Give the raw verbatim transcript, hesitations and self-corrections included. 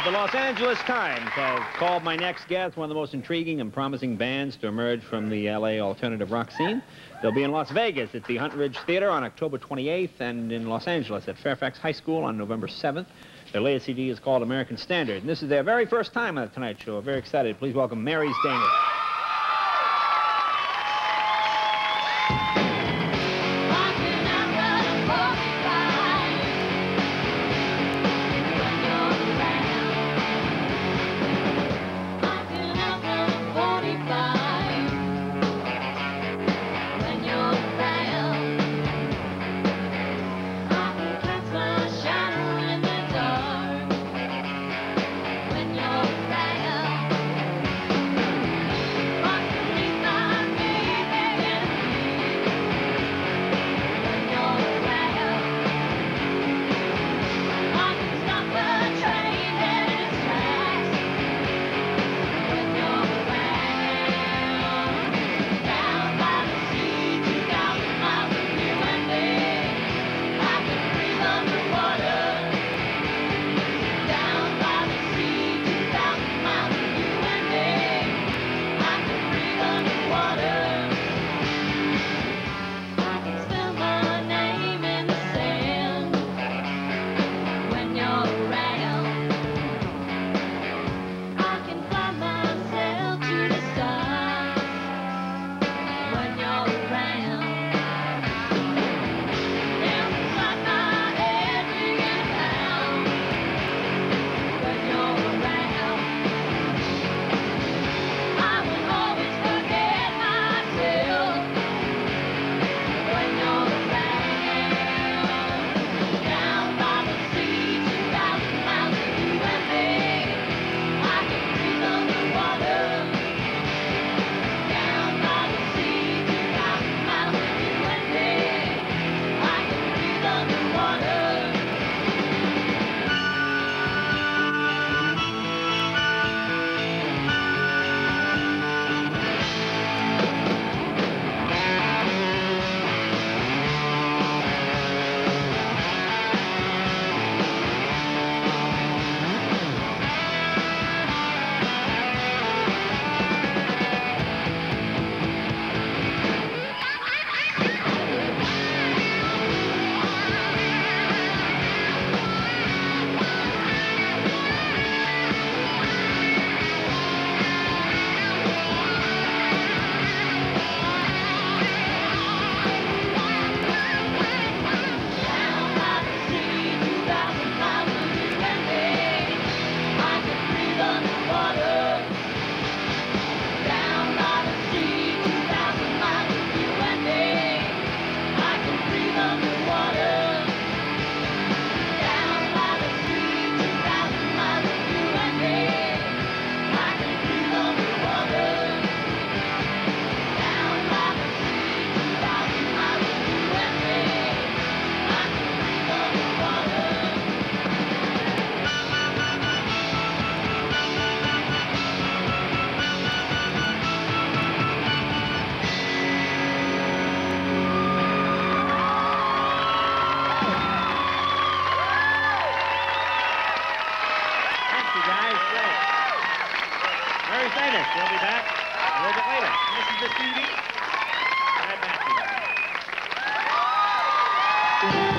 The Los Angeles Times has called my next guest one of the most intriguing and promising bands to emerge from the L A alternative rock scene. They'll be in Las Vegas at the Hunt Ridge Theater on October twenty-eighth and in Los Angeles at Fairfax High School on November seventh. Their latest C D is called American Standard, and this is their very first time on The Tonight Show. Very excited. Please welcome Mary's Danish. We'll be back a little bit later. This is the C D. Right back to you.